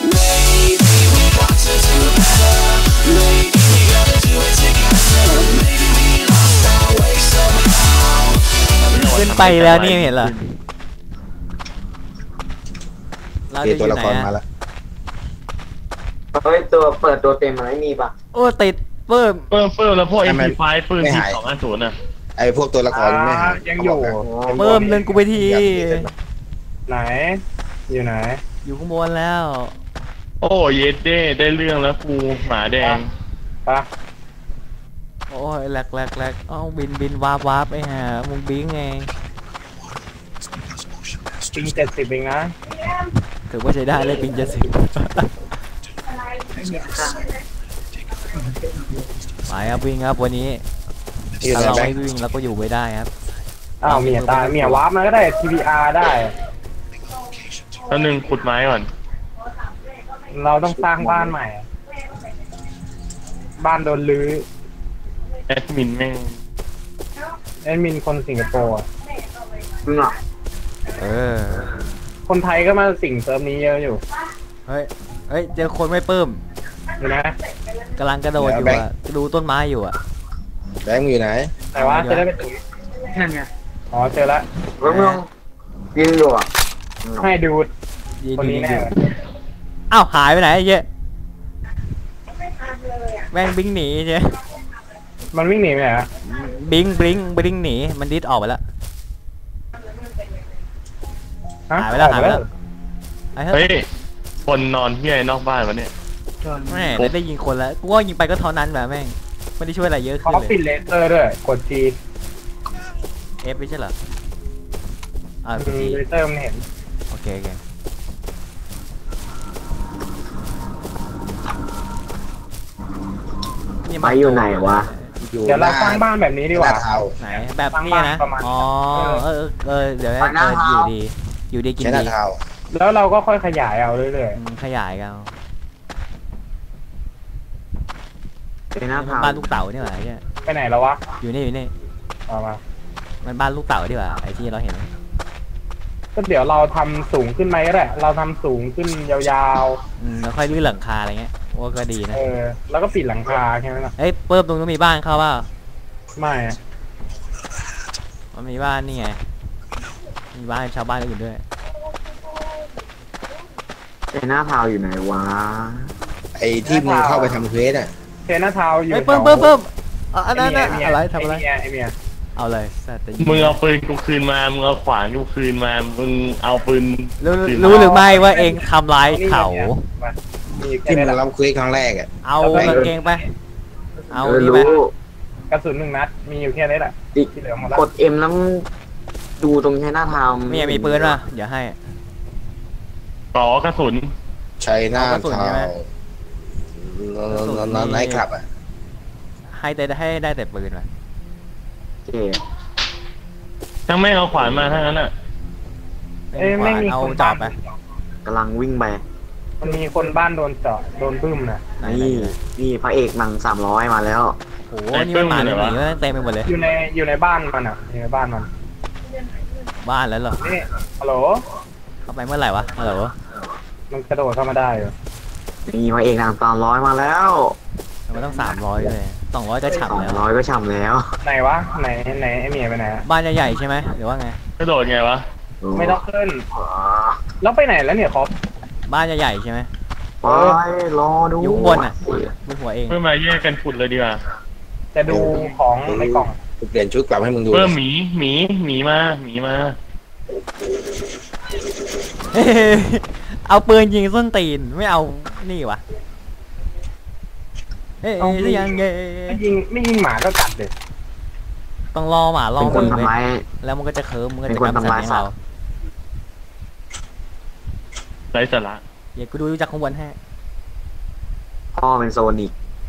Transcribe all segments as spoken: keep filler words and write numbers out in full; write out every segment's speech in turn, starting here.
ขึ้นไปแล้วนี่เห็นเหรอเราจะอยู่ไหนอะเฮ้ยตัวเปิดตัวเต็มมันไม่มีปะโอ้ติดเพิ่มเพิ่มเพิ่มแล้วพวก เอ็ม พี ไฟว์ ปืนที่สองห้าศูนย์น่ะไอพวกตัวละครไม่หายยังอยู่เพิ่มเดินกูไปทีไหนอยู่ไหนอยู่ข้างบนแล้วโอ้เยสเด้ได้เรื่องแล้วกูหมาแดงปะโอ้ยแหลกแหลกแหลกอ้าวบินบินวาบวาบไอ้ห่ามึงบิงไงปิงเจ็ดสิบเองนะถือว่าใช้ได้เลยปิงเจ็ดสิบไปครับวิ่งครับวันนี้ถ้าเราไม่วิ่งเราก็อยู่ไม่ได้ครับอ้าวเมียตายเมียวาร์ปมาก็ได้ ที พี อาร์ ได้แล้วหนึ่งขุดไม้ก่อนเราต้องสร้างบ้านใหม่บ้านโดนรื้อแอดมินแม่งแอดมินคนสิงคโปร์มึงอ่ะเออคนไทยก็มาสิงเซิร์ฟนี้เยอะอยู่เฮ้ยเฮ้ยเจอคนไม่เพิ่มอยู่นะกำลังกระโดดอยู่อ่ะดูต้นไม้อยู่อ่ะแบงค์อยู่ไหนแต่ว่าจะได้ไปถึงนั่นไงอ๋อเจอแล้วเฮ้ยมึงยิงอยู่อ่ะให้ดูคนนี้แน่อ้าวหายไปไหนไอ้เจ๊แม่งบิงหนีเจ๊มันวิ่งหนีไปไหนอะบิงบิงบิงหนีมันดิสออกไปแล้วหายไปแล้วหายไปแล้วเฮ้ยคนนอนที่ไหนนอกบ้านวะเนี่ยแม่ได้ยิงคนแล้วกูว่ายิงไปก็เท่านั้นแบบแม่งไม่ได้ช่วยอะไรเยอะขึ้นเลยเขาปิดเลเซอร์ด้วยกด G F ไม่ใช่เหรออ่าเลเซอร์มันเห็นโอเคโอเคไปอยู่ไหนวะเดี๋ยวเราสร้างบ้านแบบนี้ดีกว่าไหนแบบนี้นะอ๋อเออเออเดี๋ยวอยู่ดีอยู่ดีกินดีแล้วเราก็ค่อยขยายเอาเรื่อยๆขยายเอาเป็นหน้าบ้านลูกเต๋านี่หว่าไอ้เนี่ยไปไหนแล้ววะอยู่นี่อยู่นี่เอามามันบ้านลูกเต๋าดีกว่าไอ้ที่เราเห็นก็เดี๋ยวเราทำสูงขึ้นไหมก็ได้เราทำสูงขึ้นยาวๆอืมแล้วค่อยลื้อหลังคาอะไรเงี้ยว่าก็ดีนะเออแล้วก็ปิดหลังคาแค่นั้นเอ้ยเปิบตรงนู้นมีบ้านเข้าป่ะไม่มันมีบ้านนี่ไงมีบ้านชาวบ้านอื่นด้วยเทน่าทาวอยู่ไหนวะไอ้ที่มึงเข้าไปทำเควสอ่ะเทน่าทาวอยู่เพิ่มเพิ่มเพิ่มอันนั้นอะไรทำอะไรไอ้เมียเอาเลยมึงเอาปืนกูคืนมามึงเอาขวานกูคืนมามึงเอาปืนรู้หรือไม่ว่าเองทำร้ายเขาที่มึงรับเควสครั้งแรกอ่ะเอากางเกงไปเอาดีไหมกระสุนหนึ่งนัดมีอยู่แค่นี้แหละที่เหลือหมดแล้วกด M แล้วดูตรงใช้หน้าทาวมีมีปืนป่ะเดี๋ยวให้ต่อกระสุนใช้หน้าทาวนั่นไนท์คลับอ่ะให้แต่ให้ได้แต่ปืนป่ะโอเคทั้งไม่เอาขวานมาทั้งนั้นอ่ะเอ้ไม่มีเอาจอบไปกำลังวิ่งไปมันมีคนบ้านโดนเจาะโดนบึ้มนะนี่นี่พระเอกหนังสามร้อยมาแล้วโอ้โหนี่มันมาเลยหนีเต็มไปหมดเลยอยู่ในอยู่ในบ้านมันอ่ะอยู่ในบ้านมันบ้านแล้วเหรอนี่ฮัลโหลเข้าไปเมื่อไหร่วะฮัลโหลมันกระโดดเข้ามาได้อยู่นี่พระเอกหนังสามร้อยมาแล้วมันต้องสามร้อยเลยสองร้อยก็ฉ่ำแล้วสองร้อยก็ฉ่ำแล้วไหนวะไหนไหนไอเมียไปไหนบ้านใหญ่ๆใช่ไหมหรือว่าไงกระโดดไงวะไม่ต้องขึ้นแล้วไปไหนแล้วเนี่ยครบบ้านใหญ่ๆใช่ไหมไปรอดูยุ่งบนอ่ะบนหัวเองเพื่อมาแยกกันขุดเลยดีกว่าจะดูของในกล่องเปลี่ยนชุดกลับให้มึงดูเพิ่มหมีหมีหมีมาหมีมาเอาปืนยิงส้นตีนไม่เอานี่วะเฮ้ยยังไงไม่ยิงไม่ยิงหมาก็กัดเลยต้องรอหมาล่อคนทำไมแล้วมันก็จะเคิร์มมันก็จะกำจัดเราไร้สาระเดี๋ยวกูดูจากข้างบนให้พ่อเป็นโซนิก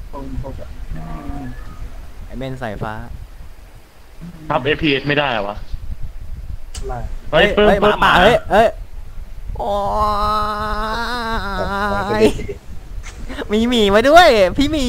ไอเมนสายฟ้าทับ เอฟ พี เอส ไม่ได้หรอวะเฮ้ยเฮ้ยหมาเฮ้ยเฮ้ยโอ้ยมีหมีมาด้วยพี่หมี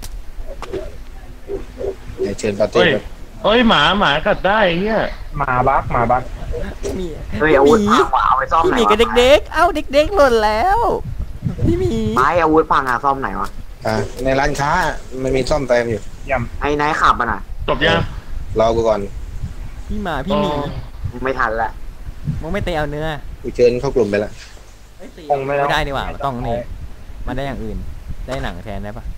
เชิญปาร์ตี้เฮ้ยหมาหมากัดได้เนี่ยหมาบักหมาบักมีเฮ้ยเอาเอาไปซ่อมไหนพี่หมีกับเด็กๆเอ้าเด็กๆหล่นแล้วไม่มีไม้อาวุธพังอะซ่อมไหนวะอ่ะในร้านค้ามันมีซ่อมแซมอยู่เยี่ยมไอ้นายขับมันอะจบยังรอกูก่อนพี่หมาพี่หมีไม่ทันละมึงไม่เตะเอาเนื้อกูเชิญเข้ากลุ่มไปละคงไม่ไม่ต้องได้นี่หว่าต้องนี่มันได้อย่างอื่นได้หนังแทนได้ปะ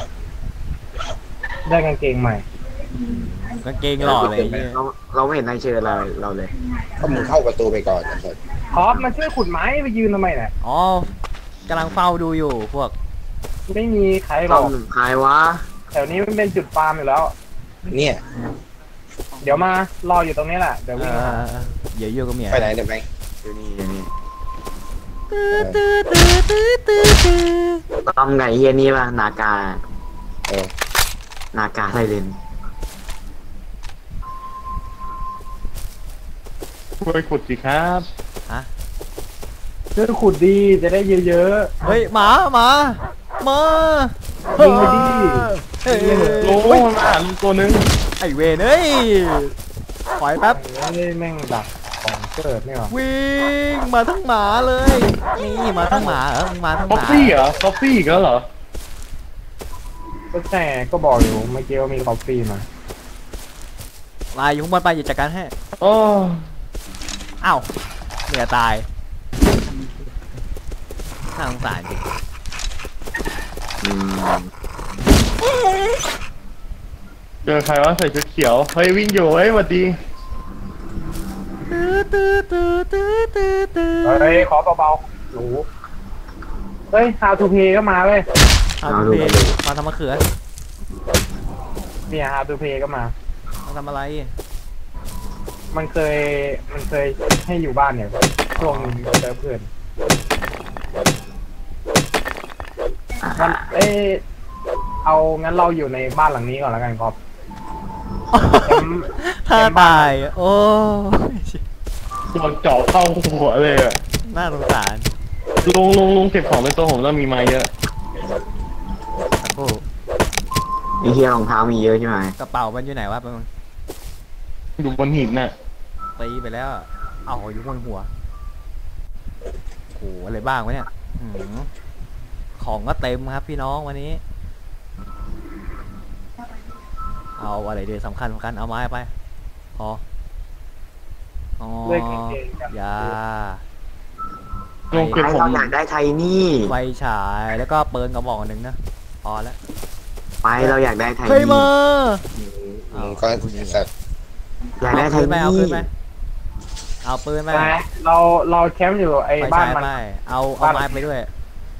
ได้กางเกงใหม่กางเกงหล่อเลยไอ้เหี้ยเราเราไม่เห็นนายเชิญเราเราเลยก็มึงเข้าประตูไปก่อนนะครับคอฟมาช่วยขุดไม้ไปยืนทำไมเนี่ยอ๋อกำลังเฝ้าดูอยู่พวกไม่มีใครหรซ่ออกมใครวะแถวนี้มันเป็นจุดฟาร์มอยู่แล้วเนี่ยเดี๋ยวมารออยู่ตรงนี้แหละเดี๋ยวเอวิ่งมาอเดี๋ยวอยู่กับเมียไปไหนเนี่ยแบงค์อยู่นี่อยู่นี่ตื้อตื้อตื้อตื้อตื้อตื้อซ่อมไก่เฮียนี่ป่ะนากาเออนากาไซเรนช่วยขุดสิครับช่วยขุดดีจะได้เยอะเฮ้ยหมาหมาหมายิงไปดิเฮ้ยโอ้ยมันอ่านตัวนึงไอเวนเอ้ยปล่อยแป๊บๆเฮ้ยแม่งดักของเกิดเนี่ยหรอวิ่งมาทั้งหมาเลย นี่มาทั้งหมาเหรอมึงมาทั้งหคอฟมาฟี่เหรอคอฟฟี่อีก็เหรอก็แช่ก็บอกอยู่เมื่อกี้ว่ามีคอฟฟี่มาลายอยู่ข้างบนไปอย่าจัดการให้โอ้อ้าวเมียตายน่าสงสารจริงอืมเจอใครวะใส่ชุดเขียวเฮ้ยวิ่งอยู่เฮ้ยสวัสดีตื้อตื้อตื้อตื้อตื้อตื้อเฮ้ยขอเบาๆหนูเฮ้ย how to play ก็มาเว้ยเอาดูเพลงมาทำมะเขือเนี่ย how to play ก็มามาทำอะไรมันเคยมันเคยให้อยู่บ้านเนี่ยช่วงหนึงเจอเพื่อนมันเอ้ยเอางั้นเราอยู่ในบ้านหลังนี้ก่อนแล้วกันครับ แคมป์ถ้าตายโอ้ยโดนเจาะเข้าหัวเลยอะน่าสงสารลุงลุงลุงเก็บของในตัวผมแล้วมีไม้เยอะสักครู่ไอ้เฮียรองเท้ามีเยอะใช่ไหมกระเป๋ามันอยู่ไหนวะมึงอยู่บนหินน่ะตีไปแล้วอะเอาอยู่บนหัวโหอะไรบ้างวะเนี่ยหืมของก็เต็มครับพี่น้องวันนี้ เอาอะไรดีสำคัญสำคัญเอาไม้ไปพออ๋อเลือกกางเกงกันยาลุงเก็บไอ้ผมเราอยากได้ไทนี่ไฟฉายแล้วก็ปืนกระบอกหนึ่งนะพอแล้วไปเราอยากได้ไทเฮ้ยนี่มามึงก็สัตว์อยากได้เอาไทปืนไปเอานี่ปืนไปเอาปืนไปไปเราเราแคมป์อยู่ไอ้ไฟบ้าฉาน ยมันไปเอาเอาไม้ไปด้วย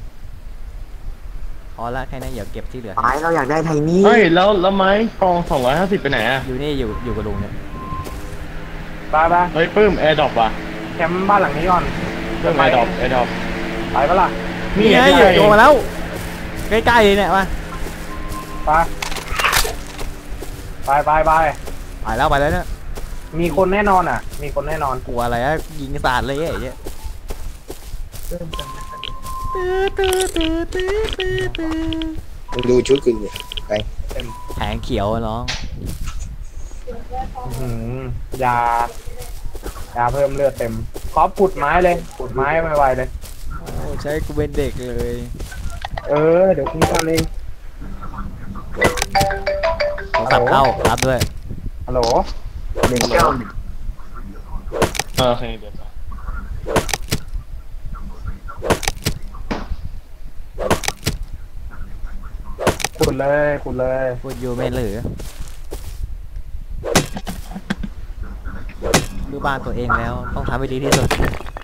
พอละแค่นี้เดี๋ยวเก็บที่เหลือไปเราอยากได้ไทนี่เฮ้ยแล้วแล้วไม้กองสองร้อยห้าสิบไปไหนอะอยู่นี่อยู่อยู่กับลุงเนี่ยไปไปเฮ้ยปื้มแอร์ดรอปว่ะแคมป์บ้านหลังนี้ก่อนเพิ่มแอร์ดรอปแอร์ดรอปไปปะล่ะนี่ไงอยู่โยมาแล้วใกล้ๆเลยเนี่ยมาไปไปไปไปไปแล้วไปแล้วเนี่ยมีคนแน่นอนอ่ะ มีคนแน่นอนกลัวอะไรอะยิงสาดเลยไอ้เนี่ยตื้อตื้อตื้อตื้อตื้อตื้อมึงดูชุดกูเนี่ยไปแผงเขียวอะน้องอื้อหือยายาเพิ่มเลือดเต็มขอขุดไม้เลยขุดไม้ไวๆเลยโอ้ใช้กูเป็นเด็กเลยเออเดี๋ยวคุณทำเองโทรศัพท์เข้ารับด้วยฮัลโหลหนึ่งเก้าเออโอเคเดี๋ยวขุดเลยขุดเลยพูดอยู่ไม่เหลือดูบ้านตัวเองแล้วต้องทำให้ดีที่สุด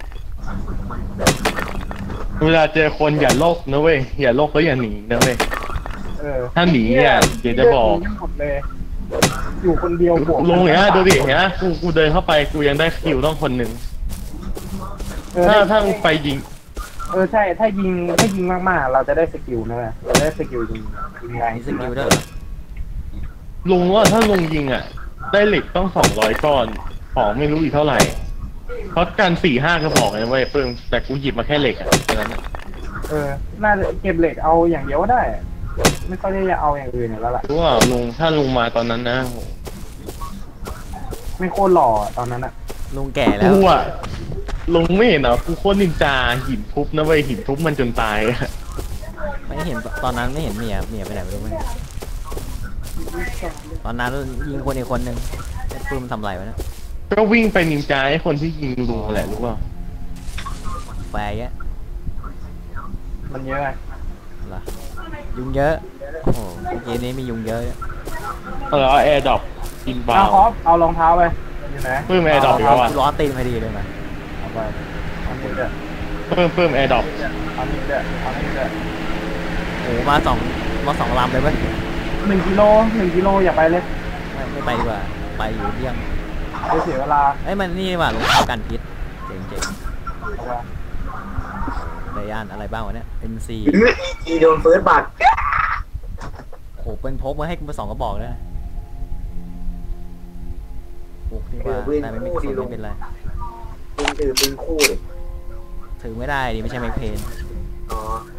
เวลาเจอคนอย่าโลกนะเว้ยอย่าโลกก็อย่าหนีนะเว้ยเออถ้าหนีเนี่ยเดี๋ยวจะบอกหมดเลย อยู่คนเดียวบวกลุงเห็นไหมดูดิเห็นไหมกูกูเดินเข้าไปกูยังได้คิวต้องคนหนึ่งเออถ้าถ้ามึงไปยิงเออใช่ ถ้ายิงถ้ายิงมากๆ เราจะได้สกิลนะเว้ยเราได้สกิลยิงยิงแรงมีสกิลด้วยเหรอลุงว่าถ้าลุงยิงอ่ะ ได้เหล็กต้องสองร้อยก้อนของไม่รู้อีกเท่าไหร่ เพราะการสี่ห้ากระบอกนะเว้ยเพิ่งแต่กูหยิบมาแค่เหล็กอ่ะฉะนั้นอะเออ น่าจะเก็บเหล็กเอาอย่างเดียวก็ได้ ไม่ค่อยได้จะเอาอย่างอื่นอยู่แล้วล่ะรู้ว่าลุงถ้าลุงมาตอนนั้นนะโหไม่โคตรหล่อตอนนั้นอะลุงแก่แล้วกูอ่ะลุงไม่เห็นเหรอกูโคตรนินจาหินทุบนะเว้ยหินทุบมันจนตายอะไม่เห็นตอนนั้นไม่เห็นเมียเมียไปไหนไม่รู้ไหมตอนนั้นยิงคนอีกคนนึงไอ้ปืนมันทำอะไรวะเนี่ยก็วิ่งไปนินจาให้คนที่ยิงลุงแหละรู้ป่ะแฟร์แยะมันเยอะไงเหรอยุงเยอะโอ้โหเกมนี้มียุงเยอะเนี่ยเออแอร์ดรอปกินบาเอาวคอฟเอารองเท้าไปอยู่ไหนเพิ่มแอร์ดรอปอีกแล้วอ่ะกูร้อนตีนพอดีเลยนะเอาไปเอานี่เด้อเพิ่มเพิ่มแอร์ดรอปเอานี่เด้อเอานี่เด้อโอ้โหมาสองมาสองลำเลยเว้ยหนึ่งกิโลหนึ่งกิโลอย่าไปเลยไม่ไม่ไปดีกว่าไปอยู่เลี่ยงเดี๋ยวเสียเวลาเอ้ยมันนี่ดีกว่ารองเท้ากันพิษเจ๋งเจ๋งเอาไปไดย่านอะไรบ้างวะเนี่ย เอ็ม ซีหรืออีโดนเฟิร์สบัตรโอ้โหเป็นพกมาให้กูมาสองกระบอกเลยพกดีกว่าแต่ไม่มีกระสุนไม่เป็นไรมึงถือปืนคู่ดิถือไม่ได้ดิไม่ใช่ไมค์เพนอ๋อ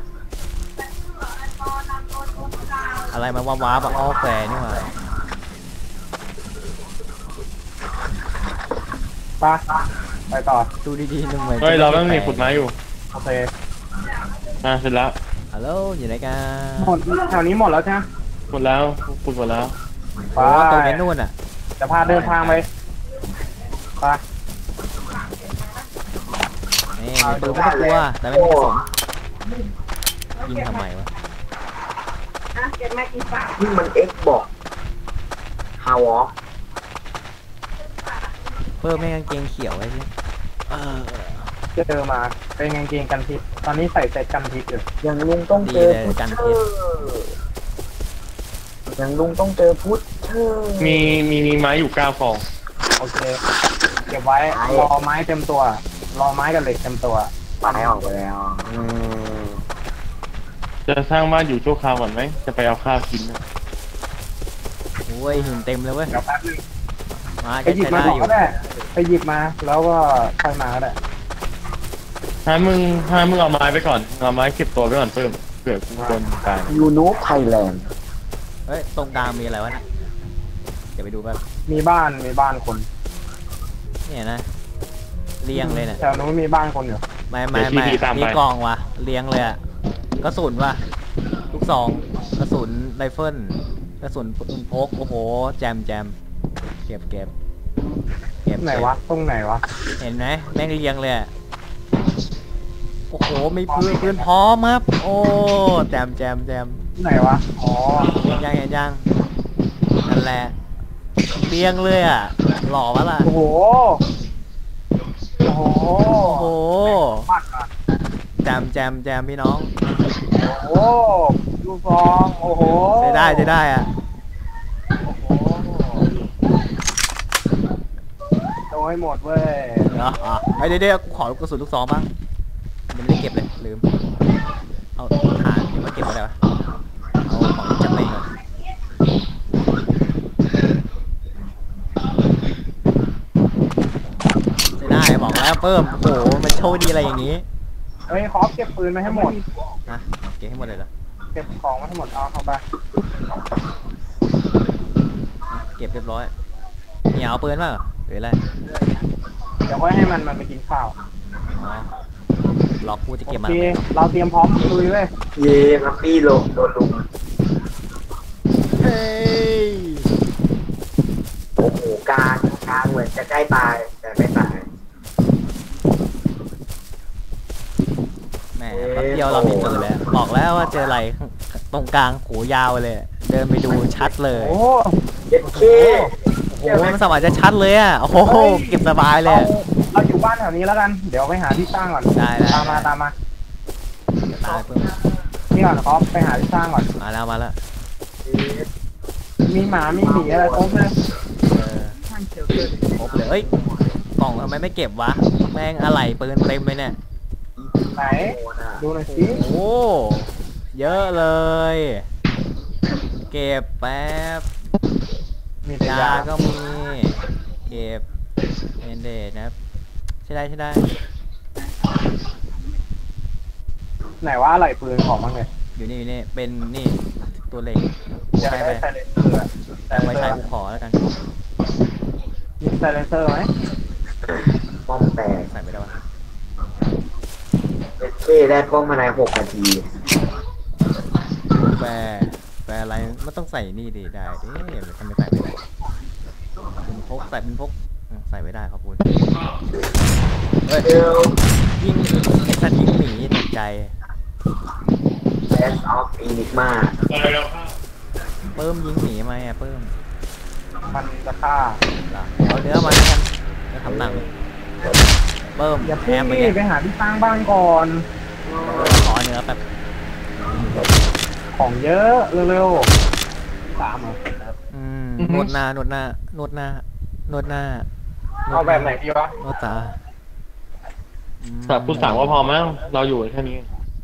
อะไรมาว้าบๆอะอ้อแฟร์นี่หว่าไปไปต่อดูดีๆหนึ่งเหมือนเฮ้ยเราต้องมีขุดไม้อยู่โอเคอ่ะเสร็จแล้วฮัลโหลอยู่ไหนกันหมดแถวนี้หมดแล้วใช่ไหมหมดแล้วขุดหมดแล้วไปโอ้ตัวเน้นนู่นอ่ะจะพาเดินทางไปไปนี่ปืนไม่ต้องกลัวแต่ไม่มีกระสุนยิงทำไมวะนี่มันเอ็กบอกฮาวอฟเพิ่มไม่กางเกงเขียวไว้สิเออเจอมาเป็นกางเกงกันพิษตอนนี้ใส่เซ็ตกันพิษอยู่อย่างลุงต้องดีเจอเลยพุทกันเชพิอษร์อย่างลุงต้องเจอพุทเชอร์มีมีมีไม้อยู่เก้าฟองโอเคเก็บไว้รอไม้เต็มตัว รอไม้กับเหล็กเต็มตัวปลายออกไปแล้วอืมจะสร้างบ้านอยู่ชั่วคราวก่อนไหมจะไปเอาข้าวกินนะโอ้ยหินเต็มเลยเว้ยเดี๋ยวแป๊บนึงมาไปจะหยิบใช้มาได้ก่อนอยู่ก็ได้ไปหยิบมาแล้วก็ค่อยมาก็ได้ถ้ามึงถ้ามึงเอาไม้ไปก่อนเอาไม้เก็บตัวไว้ก่อนเพิ่มเผื่อกูโดนตายยูนูไทยแลนด์เฮ้ยตรงกลางมีอะไรวะนะเดี๋ยวไปดูแบบมีบ้านมีบ้านคนเนี่ยนะเรียงเลยเนี่ยแถวนู้นมีบ้านคนอยู่ไม่ไม่ไม่มีกล่องวะเรียงเลยอะกระสุนวะลูกซองกระสุนไรเฟิลกระสุนปืนพกโอ้โหแจมแจมเก็บเก็บเก็บไหนวะตรงไหนวะเห็นไหมแม่งเรียงเลยอะโอ้โหมีปืนปืนพร้อมครับโอ้แจมแจมแจมไหนวะอ๋อเห็นยังเห็นยังนั่นแหละเรียงเลยอะหล่อปะล่ะโอ้โหโอ้โหโอ้โหมากอะแจมแจมแจมพี่น้องโอ้โหลูกซองโอ้โหใช้ได้ใช้ได้อะโอ้โหโดนให้หมดเว้ยเนาะอ่ะไอ้เดี๋ยวเดี๋ยวกูขอกระสุนลูกซองบ้างยังไม่ได้เก็บเลยลืมเอาฐานยังไม่เก็บไว้เลยวะเอาของที่จำเป็นก่อนใช้ได้บอกแล้วเพิ่มโอ้โหมันโชคดีอะไรอย่างงี้เฮ้ยคอฟเก็บปืนมาให้หมดนะเก็บให้หมดเลยเหรอเก็บของมาให้หมดเอาเข้าไปเก็บเรียบร้อยเหนียวเอาปืนป่ะหรืออะไรเดี๋ยวค่อยให้มันมันไปกินข้าวอ๋อล็อกกูจะโอเก็บมาเคเราเตรียมพร้อมลุยเว้ยเย่ลัมปี้ลงโดนลุงเฮ้ยโอ้โหกลางกลางเหมือนจะใกล้ตายแต่ไม่ตายแหมแป๊บเดียวเรามีปืนแล้วบอกแล้วว่าเจออะไรตรงกลางหูยาวเลย เดินไปดูชัดเลยโอ้เจ็ดเคโอ้โหมันสว่างจะชัดเลยอ่ะ โอ้โห เก็บสบายเลยเราเราอยู่บ้านแถวนี้แล้วกัน เดี๋ยวไปหาที่สร้างก่อนได้ได้ตามมาตามมาตายเพิ่มนี่ก่อนคอฟไปหาที่สร้างก่อนมาแล้วมาแล้วมีหมา มีหมีอะไรครบเลยเออครบเลยเอ้ย กล่องทำไมไม่เก็บวะ แม่งอะไรปืนเต็มเลยเนี่ยไหน ดูหน่อยสิโอ้ เยอะเลย เก็บแป๊บมีแต่ยายาก็มี เก็บเอนเดดนะครับใช่ได้ใช่ได้ไหนว่าอะไรปืนของมันเลยอยู่นี่อยู่นี่ เป็นนี่ตัวเล็กอยากใช้ได้ไปไซเลนเซอร์อะแต่ไว้ใช้กูขอแล้วกันมีไซเลนเซอร์ไหมป้อมแตกใส่ไปได้ปะเอ้ได้ป้อมมาในหกนาทีแปรแปรอะไรมันต้องใส่นี่ดีได้เอ๊ะทำไมใส่ไม่ได้เป็นพกใส่เป็นพกอืมใส่ไม่ได้ครับคุณเฮ้ยเดี๋ยวยิงไอ้สัตว์ยิงหมีตกใจแอสออฟอินิกมาเพิ่มยิงหมีไหมอ่ะเพิ่มมันจะฆ่าเหรอเอาเนื้อมาแล้วกันจะทำหนังเพิ่มอย่าแอเพิ่งมไปนี่เนี่ยไปหาที่สร้างบ้านก่อนขอเนื้อแบบของเยอะเร็วๆตามเหรออืมนวดหน้านวดหน้านวดหน้านวดหน้าเอาแบบไหนดีวะนวดตาอืมแต่คุณสั่งว่าพอมั้งเราอยู่แค่นี้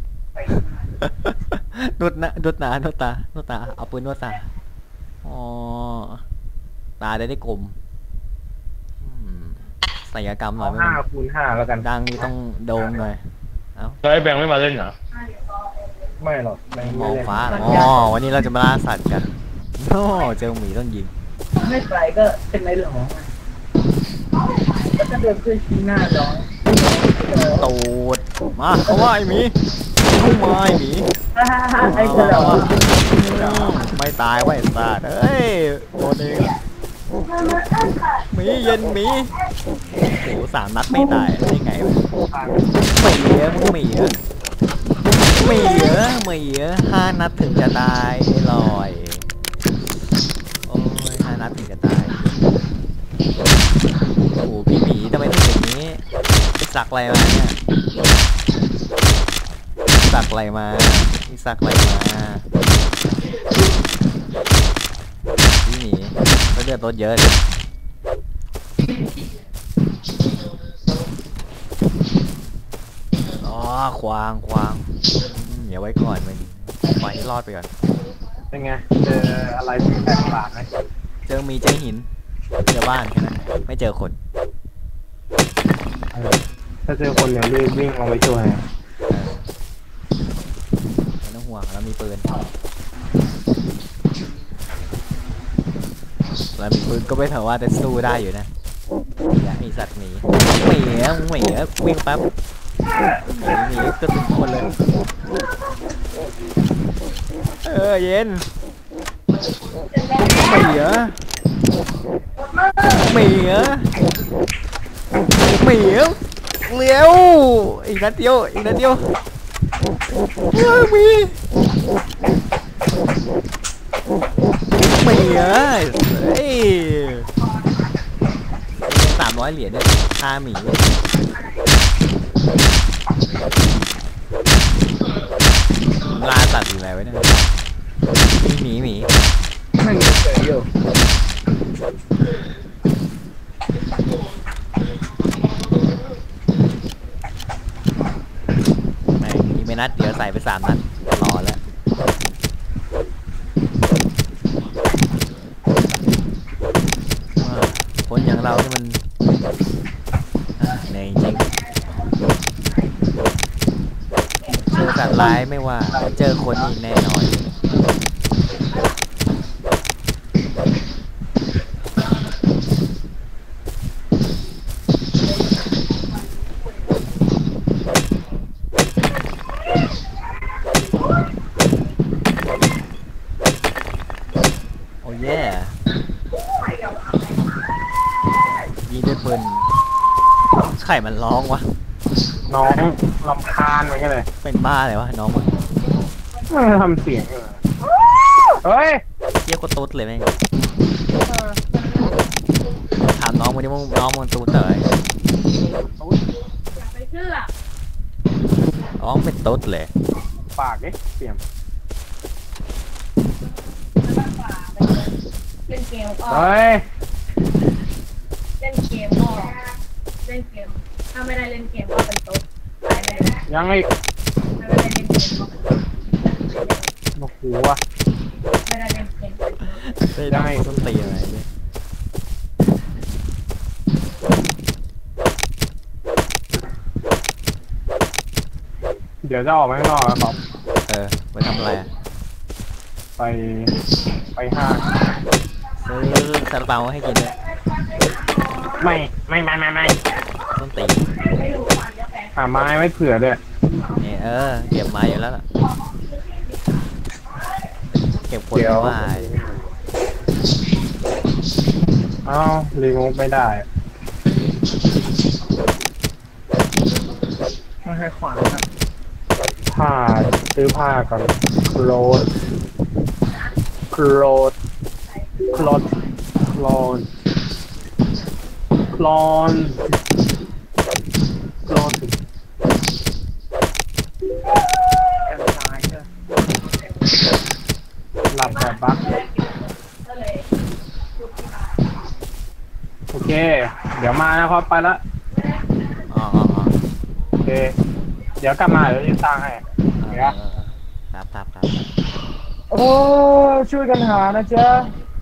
นวดหน้านวดหน้านวดตานวดตาเอาปืนนวดตาอ๋อตาได้ได้กลมอืมศัลยกรรมหน่อเอายไม่ห้าเป็นคูณห้าแล้วกันดังนี่ต้องโด่งหน่อยเอ้าแล้วไอ้แบงค์ไม่มาเล่นเหรอไม่หรอกไม่มไม่องเล่นฟ้าอ๋อวันนี้เราจะมาล่าสัตว์กันโอ้เจอหมีต้องยิงไม่ไปก็เป็นไรหรอแล้วก็เดินขึ้นชี้หน้าร้องตูดมาเขาว่าไอ้หมีเข้ามาไอ้หมีฮ่าฮ่าฮ่าไอ้เธอเหรอไม่ตายไว้สัตว์เอ้ยโดนเองหมีเย็นหมีโอ้โหสามนัดไม่ตายได้ไงวะหมีเหรอมึงหมีเหรอหมีเหรอหมีเหรอห้านัดถึงจะตายไอ้ลอยโอ้ยห้านัดถึงจะตายโอ้โหพี่หมีทำไมถึงอย่างนี้สักอะไรมาเนี่ยสักอะไรมานี่สักอะไรมาพี่หมีก็เลือดลดเยอะเลยอ๋อควางควางอืมเดี๋ยวไว้ก่อนมันปล่อยให้รอดไปก่อนเป็นไงเจออะไรที่แปลกประหลาดไหมเจอมีเจอหินเจอบ้านแค่นั้นไม่เจอคนเออถ้าเจอคนเดี๋ยวรีบวิ่งลงไปช่วยเออไม่ต้องห่วงเรามีปืนเรามีปืนก็ไม่ถือว่าจะสู้ได้อยู่นะอย่ามีสัตว์หมีหมีอะหมีอะวิ่งแป๊บหมีหมีก็ถึงคนเลยเออเย็นหมีเหรอหมีเหรอหมีเหรอเลี้ยวอีกนัดเดียวอีกนัดเดียวเฮ้ยหมีหมีเหรอเฮ้ยสามร้อยเหรียญเนี่ยค่าหมีลาสัตว์อยู่แล้วไว้เนี่ยหมีหมีไม่มีเจออยู่แม่งยิงไปนัดเดี๋ยวใส่ไปสามนัดต่อแล้วว่าคนอย่างเรานี่มันอ่ะเหนื่อยจริงเจอสัตว์ร้ายไม่ว่าเจอคนอีกแน่นอนโอ้ยยิงด้วยปืนไข่มันร้องวะน้องลำคาญเหมือนกันเลยเป็นบ้าเลยวะน้องมึงมันทำเสียงเลยเฮ้ยเยี่ยกว่าตุ๊ดเลยแม่งถามน้องมึงดิมึงน้องมึงตุ๊ดเต๋อไปเชื่อน้องเป็นตุ๊ดเลยปากดิเสียมเล่นเกมออกเฮ้ยเล่นเกมออกเล่นเกมถ้าไม่ได้เล่นเกมก็เป็นโต๊ะตายเลยยังอีกถ้าไม่ได้เล่นเกมก็เป็นโต๊ะโอ้โหว่ะไม่ได้เล่นเกมได้ได้ต้นตีอะไรเนี่ยเดี๋ยวจะออกไปข้างนอกแล้วครับเออไปทำอะไรอะไปไปห้างซื้อซาลาเปาให้กินด้วยไม่ไม่ไม่ไม่ไม่ต้นตีหาไม้ไว้เผื่อด้วยเนี่ยเออเก็บมาอยู่แล้วล่ะเก็บคนไว้อ้าวรีโมทไม่ได้ไม่ให้ขวานครับผ้าซื้อผ้าก่อนโคลดโคลดโคลดโคลนโคลนโคลนหลับแบบบักโอเคเดี๋ยวมานะครับไปละอ๋ออ๋ออ๋อโอเคเดี๋ยวกลับมาเดี๋ยวจะสร้างให้เออครับครับครับโอ้ช่วยกันหานะจ๊ะ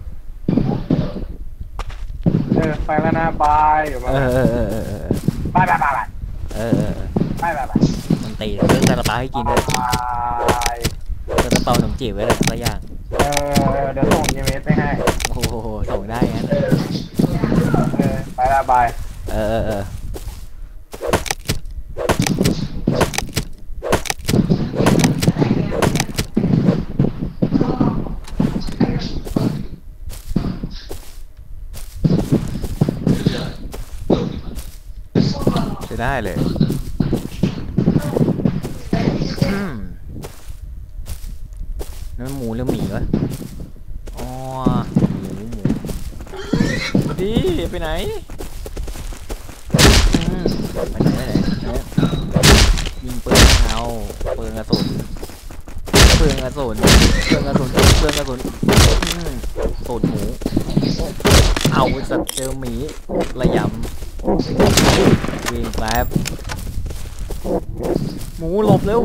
เออไปแล้วนะบายเดี๋ยวมาเออเออเออเออเออบายบายบายบายเออเออบายบายบายมันตีเรื่องซาลาเปาให้กินด้วยบายซาลาเปาขนมจีบไว้เลยสักอย่างเออเดี๋ยวส่งอีเมลไปให้โอ้โหส่งได้งั้นเออไปละบายเออเออเออได้เลยอืมนั่นหมูหรือหมีวะอ๋อหมูหมูดีไปไหนอืมไปไหนไปไหนยิงปืนเอาปืนกระสุนปืนกระสุนปืนกระสุนปืนกระสุนอืมสูตรหมูเอาสัตว์เจอหมีระยำวิ่งแป๊บหมูหลบเร็ว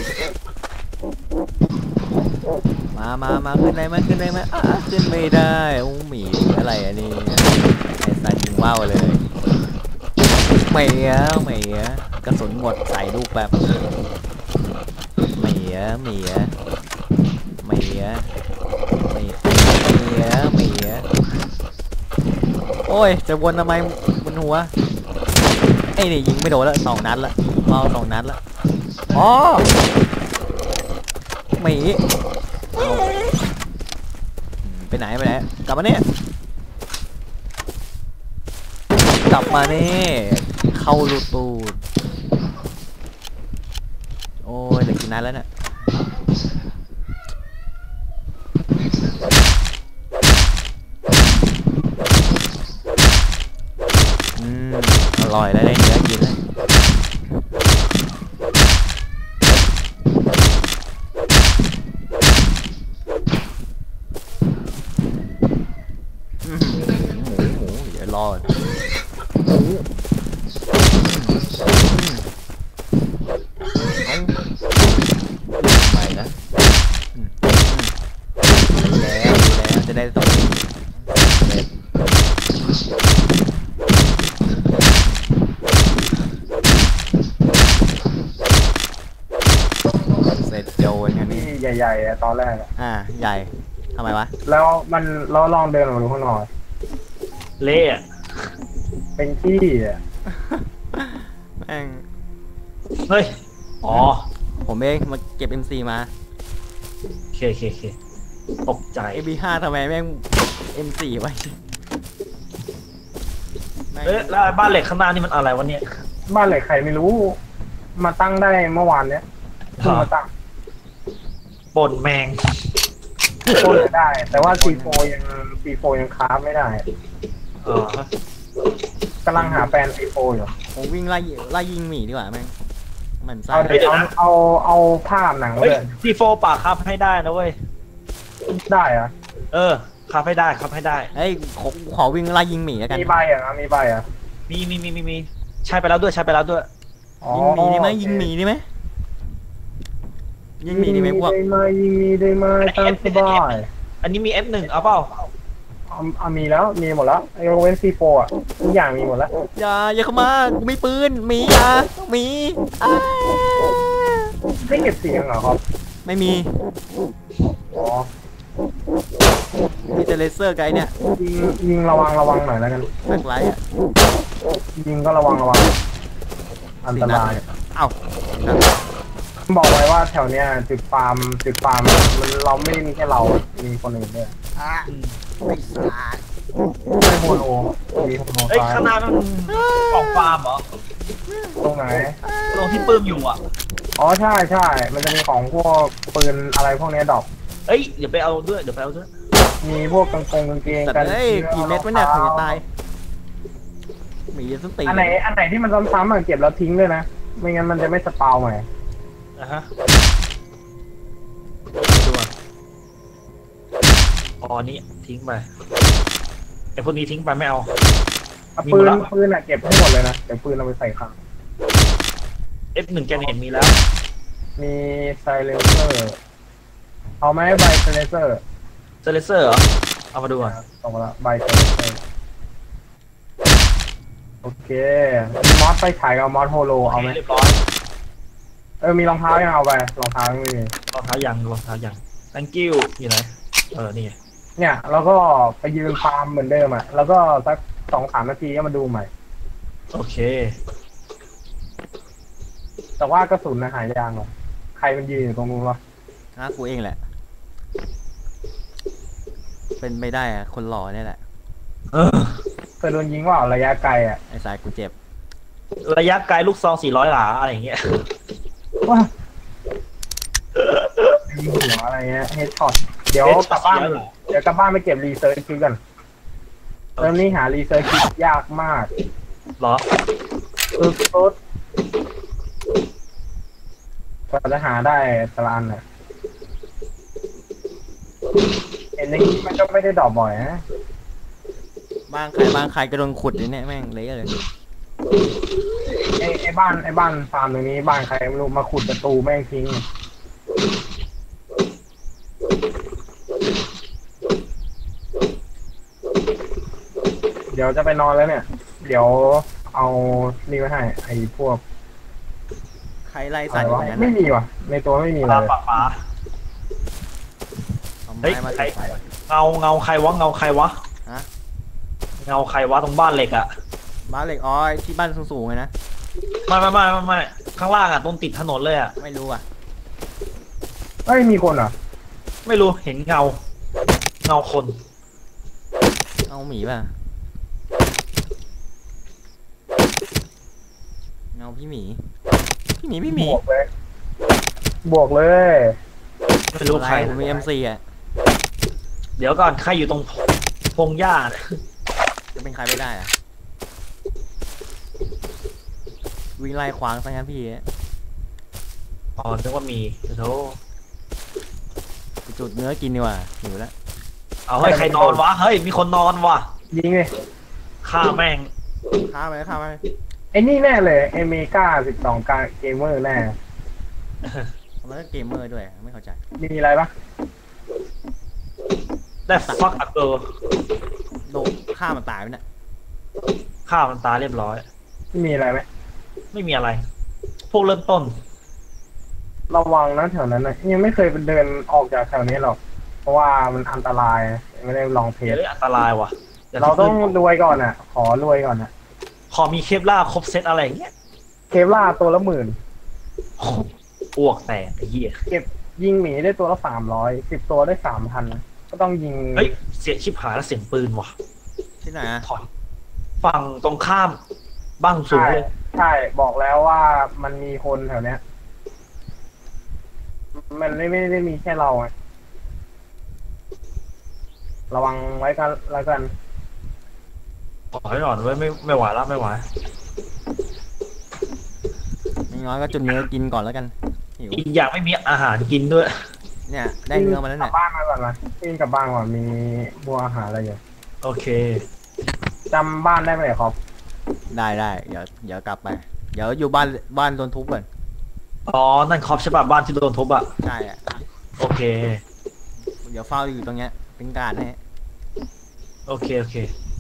มามามาขึ้นได้ไหมขึ้นได้ไหมอ่ะขึ้นไม่ได้โอ้หมีอะไรอันนี้ไอ้สัตว์ยิงว่าวเลยเหมียเหมียกระสุนหมดใส่ลูกแบบเหมียเหมียเหมียเหมียเหมียเหมียโอ้ยจะวนทำไมบนหัวไอ้นี่ยิงไม่โดนแล้วสองนัดละเอาสองนัดละอ๋อหมีเอาไปไหนไปไหนกลับมาเนี่ยกลับมาเนี่ยเข้าลูตูดโอ้ยเด็กกินนัดแล้วเนี่ยอืมอร่อยแล้วได้เนื้อกินแล้วอืมหมูหมูเดี๋ยวรอหมูเอาไปนะอืมแล้วแล้วจะได้ต้องเสร็จโจนกันนี่นี่ใหญ่ๆอะตอนแรกอะอ่าใหญ่ทำไมวะแล้วมันเราลองเดินออกมาดูข้างนอกเละอะเป็นขี้อะแม่งเฮ้ยอ๋อผมเองมาเก็บ เอ็ม ซี มาโอเคโอเคโอเคตกใจเอ บี ห้า ทำไมแม่ง เอ็ม สี่ ไว้แม่งเอ๊ะแล้วไอ้บ้านเหล็กข้างหน้านี่มันอะไรวะเนี่ยบ้านเหล็กใครไม่รู้ มาตั้งได้เมื่อวานเนี้ยเพิ่งมาตั้งปนแมงโอนได้ แต่ว่า ซี โฟร์ ยัง ซี โฟร์ ยังคราฟไม่ได้เออกำลังหาแฟน ซี โฟร์ อยู่ผมวิ่งไล่ไล่ยิงหมีดีกว่าแม่งมันไส้เอาเดี๋ยวเอาเอาเอาภาพหนังเฮ้ยเลยทีโฟป่าครับให้ได้นะเว้ยได้เหรอะเออครับให้ได้ครับให้ได้เฮ้ยขอขอวิ่งไล่ยิงหมีแล้วกันมีใบเหรอ่ะมีใบเหรอ่ะมีมีมีมีมีใช้ไปแล้วด้วยใช้ไปแล้วด้วยยิงหมีได้ไหมยิงหมีได้ไหมยิงหมีได้ไหมพวกได้ไหมยิงหมีได้ไหมตามสบายอันนี้มี เอฟ หนึ่งเอาเปล่าเอาเอามีแล้วมีหมดแล้วยกเว้น ซี โฟร์ อ่ะทุกอย่างมีหมดแล้วอย่าอย่าเข้ามากูมีปืนหมีอย่าหมีอ้าไม่เก็บเสียงเหรอครับไม่มีอ๋อมีแต่เลเซอร์ไกด์เนี่ยยิงยิงระวังระวังหน่อยแล้วกันแบ็คไลท์อ่ะยิงก็ระวังระวังอันตรายเอ้าบอกไว้ว่าแถวเนี้ยจุดฟาร์มจุดฟาร์มมันเราไม่ได้มีแค่เรามีคนอื่นด้วยอ่ะไม่สาดไม่โฮโลมีโฮโลเอ้ยซ้ายข้างหน้ามันกล่องฟาร์มเหรอตรงไหนตรงที่ปื้มอยู่อ่ะอ๋อใช่ใช่มันจะมีของพวกปืนอะไรพวกเนี้ยดอกเอ้ยเดี๋ยวไปเอาด้วยเดี๋ยวไปเอาด้วยมีพวกกางเกงกางเกงแต่กันเอ้ยกี่เม็ดวะเนี่ยถึงจะตายหมีส้นตีนอันไหนอันไหนที่มันซ้ำๆอ่ะเก็บแล้วทิ้งด้วยนะไม่งั้นมันจะไม่สปาวใหม่อ่ะฮะดูอ่ะอ๋อนี่ทิ้งไปไอพวกนี้ทิ้งไปไม่เอาอ่ะมีปืหมดนละปืนอ่ะเก็บให้หมดเลยนะเดี๋ยวปืนเอาไปใส่ข้างเอฟหนึ่งแกนเห็นมีแล้วมีไซเลนเซอร์เอาไหมใบไซเลนเซอร์เซเลเซอร์เหรอเอามาดูอ่ะตรงละใบไซเลนเซอร์โอเคมีมอสไปฉายกับมอสโฮโลเอาไหมเรียบร้อยเออมีรองเท้ายังเอาไปรองเท้าไม่มีรองเท้ายังรองเท้ายัง thank you อยู่ไหนเออนี่ไงเนี่ยแล้วก็ไปยืนฟาร์มเหมือนเดิมอ่ะแล้วก็สักสองสามนาทีก็มาดูใหม่โอเคแต่ว่ากระสุนนะหายางเหรอใครมันยืนอยู่ตรงนู้นวะอ่ะกูเองแหละ เป็นไม่ได้อะคนหล่อเนี่ยแหละเออเคยโดนยิงว่าระยะไกลอ่ะไอ้สายกูเจ็บระยะไกลลูกซองสี่ร้อยหลาอะไรอย่างเงี้ยว้ายิงหัวอะไรเงี้ยเฮดช็อตเดี๋ยวกลับบ้านเดี๋ยวกลับบ้านไปเก็บรีเซิร์ชคิดกันเริ่มนี้หารีเซิร์ชคิดยากมากเหรอคือสุดกว่าจะหาได้แต่ละอันน่ะเห็นอย่างนี้มันก็ไม่ได้ดอกบ่อยนะบ้างใครบ้างใครก็โดนขุดอยู่เนี่ยแม่งเละเลยไอ้ไอ้บ้านไอ้บ้านฟาร์มตรงนี้บ้านใครไม่รู้มาขุดประตูแม่งทิ้งเดี๋ยวจะไปนอนแล้วเนี่ย เดี๋ยวเอานี่ไว้ให้ไอ้พวกใครไล่อะสัตไรว์อยู่วะนั้นไม่น่ะมีว่ะ ในตัวไม่มีปเลลาย ปลาปลาเอาเฮ้ไม้ยมาใครจุดไฟเงาเงาใครวะเงาใครวะฮะเงาใครวะตรงบ้านเหล็กอ่ะบ้านเหล็กอ้อยที่บ้านสูงๆเลยนะไม่ไม่ไม่ไม่ไม่ข้างล่างอ่ะตรงติดถนนเลยอ่ะไม่รู้อ่ะเอ้ยมีคนเหรอไม่รู้เห็นเงา เงาคนเอาหมีป่ะเงาพี่หมีพี่หมีพี่หมีบวกเลย บวกเลยไม่รู้อะไรใครผมมีเอ็มซีอ่ะเดี๋ยวก่อนใครอยู่ตรงพงหญ้าน่ะจะเป็นใครไม่ได้อ่ะวิ่งไล่ขวางซะงั้นพี่อ๋อนึกว่ามีโธ่ไปจุดเนื้อกินดีกว่าหิวแล้วเอาเฮ้ยใครนอนวะเฮ้ยมีคนนอนวะยิงเลยฆ่าแม่งข้ามไปข้ามไปไอ้นี่แน่เลยไอเมกาสิบสองกาเกมเมอร์แน่มันก็เกมเมอร์ด้วยไม่เข้าใจมีอะไรปะได้ฟักอักเกอร์โดนฆ่ามันตายไปเนี่ยฆ่ามันตายเรียบร้อยมีอะไรไหมไม่มีอะไร พวกเริ่มต้นระวังนะแถวนั้นนะยังไม่เคยไปเดินออกจากแถวนี้หรอก เพราะว่ามันอันตรายไม่ได้ลองเทสเฮ้ยอันตรายว่ะดี๋ยวเราต้องรวยก่อนอ่ะ ขอรวยก่อนอ่ะขอมีเคปล่าครบเซตอะไรอย่างเงี้ยเคปล่าตัวละหมื่นอ้วกแตกไอ้เหี้ยเก็บยิงหมีได้ตัวละสามร้อยสิบตัวได้สามพันก็ต้องยิงเฮ้ยเสียงชิบหายแล้วเสียงปืนว่ะที่ไหนอะถอยฝั่งตรงข้ามบ้านสูงใช่เลยใช่บอกแล้วว่ามันมีคนแถวเนี้ย มันไม่ไม่ได้มีแค่เราไงระวังไว้กันแล้วกันขอให้หน่อยไว้ยไม่ไม่ไหวแล้วไม่ไหวอย่างน้อยก็จุดเนื้อกินก่อนแล้วกันหิวอีกอย่างไม่มีอาหารกินด้วยเนี่ยได้เนื้อมาแล้วกลัเนี่บยบ้านมาก่อนมาพี่กลับบ้านก่อนมีบัวอาหารอะไรอยู่โอเคจำบ้านได้ไหมครับได้ได้เดี๋ยวเดี๋ยวกลับไป เดี๋ยวอยู่บ้านบ้านโดนทุบก่อนอ๋อนั่นคอปใช่ป่ะบ้านที่โดนทุบอ่ะใช่อะโอเคเดี๋ยวเฝ้าอยู่ตรงเนี้ยเป็นการให้โอเคโอเค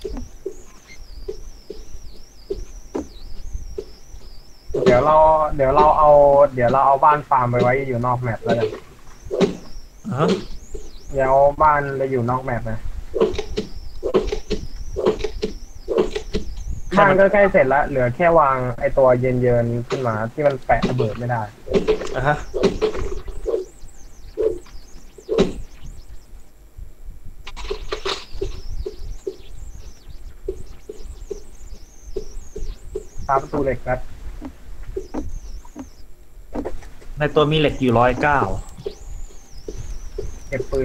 เดี๋ยวเราเดี๋ยวเราเอา เดี๋ยวเราเอาบ้านฟาร์มไปไว้อยู่นอกแมปแล้วกันฮะเดี๋ยวบ้านไปอยู่นอกแมปนะบ้านก็ใกล้เสร็จแล้วเหลือแค่วางไอตัวเย็นๆขึ้นมาที่มันแปะระเบิดไม่ได้อ่ะฮะตามประตูเหล็กครับในตัวมีเหล็กอยู่ร้อยเก้าเก็บปืน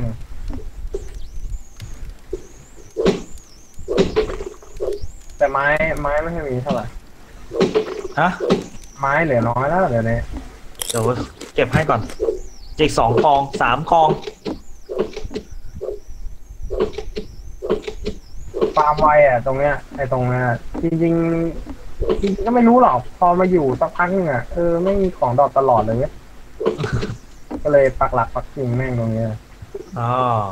แต่ไม้ไม้ไม่ให้มีเท่าไหร่ฮะไม้เหลือน้อยแล้วเดี๋ยวนี้เดี๋ยวเก็บให้ก่อนอีกสองกองสามกองฟาร์มไวอ่ะตรงเนี้ยไอ้ตรงเนี้ยจริงจริงๆจริงๆก็ไม่รู้หรอกพอมาอยู่สักพักนึงอ่ะเออไม่มีของดอกตลอดเลยเว้ย ก็เลยปักหลักปักกิ่งแม่งตรงเนี้ยอ๋อ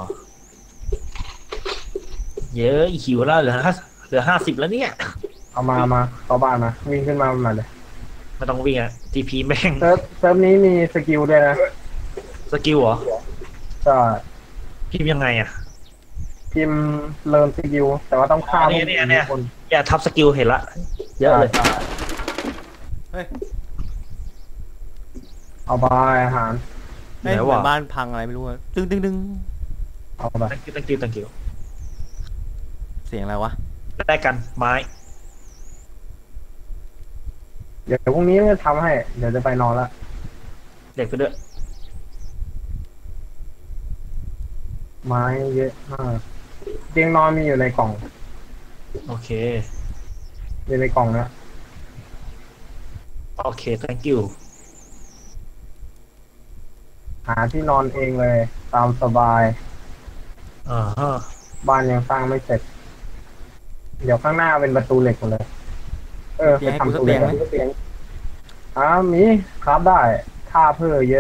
เยอะอีกหิวแล้วเหลือห้าเหลือห้าสิบแล้วเนี่ยเอามามาเข้าบ้านมาวิ่งขึ้นมามาเลยไม่ต้องวิ่งอะทีพีแม่งเซิร์ฟเซิร์ฟนี้มีสกิลด้วยนะสกิลเหรอจะพิมพ์ยังไงอะพิมพ์เริ่มสกิลแต่ว่าต้องฆ่าอ๋อเนี่ยเนี่ยเนี่ยคนอย่าทับสกิลเห็นละเยอะเลยเฮ้ยเอาไปอาหารเฮ้ยไหนเหมืวะอนบ้านพังอะไรไม่รู้อะตึ้งตึ้งตึ้งเอาไปตั้งกิวตั้งกิวตั้งกิวเสียงอะไรวะได้กันไม้เดี๋ยวพรุ่งนี้จะทำให้ เดี๋ยวจะไปนอนละเด็กไปด้วยไม้เยอะมากเตียงนอนมีอยู่ในกล่องโอเคอยู่ในกล่องนะโอเค thank you หาที่นอนเองเลย ตามสบายอ่าฮะบ้านยังสร้างไม่เสร็จ เดี๋ยวข้างหน้าเป็นประตูเหล็กหมดเลย เออไปทำประตูเหล็กอ่ามีครับได้ค่าเพิ่มเยอะ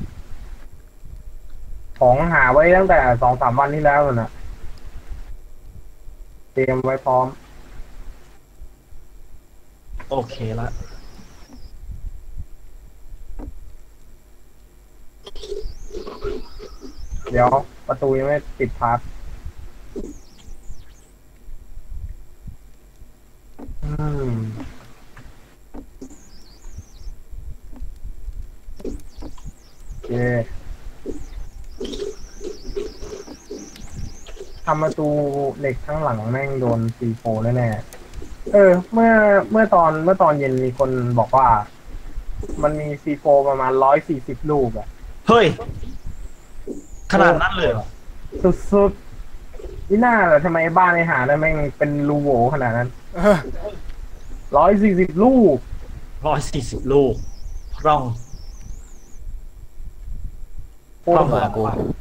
ของหาไว้ตั้งแต่สองสามวันที่แล้วน่ะ เตรียมไว้พร้อมโอเคละเดี๋ยวประตูยังไม่ปิดพาร์ทอืมโอเคทำประตูเหล็กข้างหลังแม่งโดนซีโฟแน่ๆเออ เมื่อเมื่อตอนเมื่อตอนเย็นมีคนบอกว่า มันมีซีโฟประมาณร้อยสี่สิบลูกอะเฮ้ย ขนาดนั้นเลยเหรอสุดๆนี่น่าเหรอทำไมบ้านไอ้หาได้แม่งเป็นรูโหว่ขนาดนั้นเออร้อยสี่สิบลูกร้อยสี่สิบลูกร่องโคตรต้องโหเหรดอกู